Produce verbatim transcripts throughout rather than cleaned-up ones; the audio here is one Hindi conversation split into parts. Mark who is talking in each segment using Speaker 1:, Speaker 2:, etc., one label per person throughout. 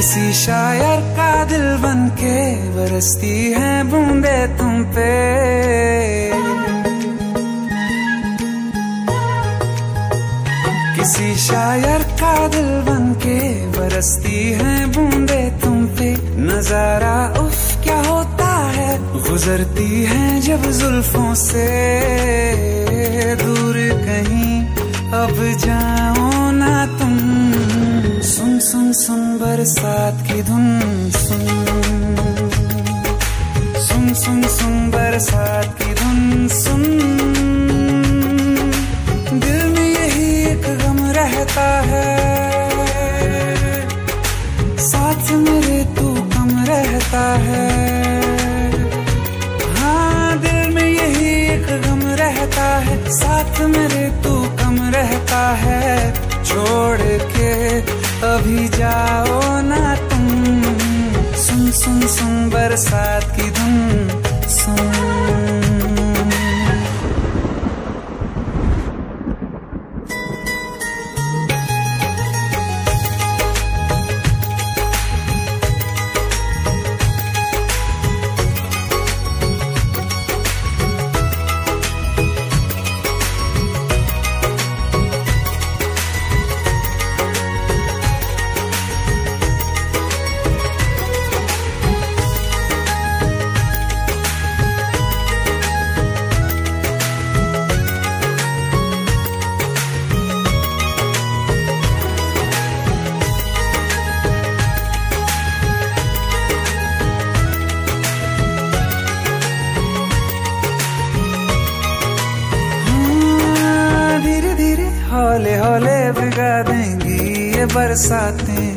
Speaker 1: किसी शायर का दिल बनके बरसती है बूंदे तुम पे। किसी शायर का दिल बनके बरसती है बूंदे तुम पे। नजारा उफ क्या होता है, गुजरती है जब जुल्फों से। दूर कहीं अब जाओ ना तुम, सुन सुन सुन बरसात की धुन। सुन सुन सुन सुन बरसात की धुन। सुन दिल में यही एक गम रहता है, साथ मेरे तू कम रहता है। हाँ दिल में यही एक गम रहता है, साथ मेरे तू कम रहता है। छोड़ के अभी जाओ ना तुम, सुन सुन सुन बरसात की धुन। सुन हौले हौले भिगा देंगी ये बरसातें।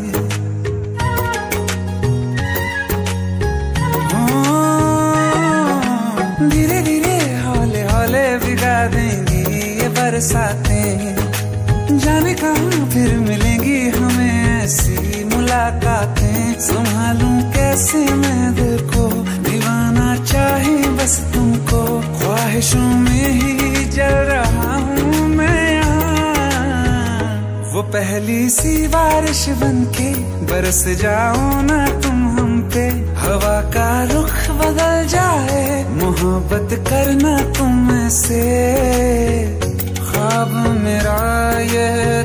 Speaker 1: धीरे धीरे हौले हौले भिगा देंगी ये बरसातें। जाने कहाँ फिर मिलेंगी हमें ऐसी मुलाकातें। संभालूं कैसे मैं दिल को, दीवाना चाहे बस तुमको। ख्वाहिशों में ही जल रहा हूँ मैं यहाँ। वो पहली सी बारिश बनके बरस जाओ ना तुम हम पे। हवा का रुख बदल जाए, मोहब्बत करना तुम से। ख्वाब मेरा ये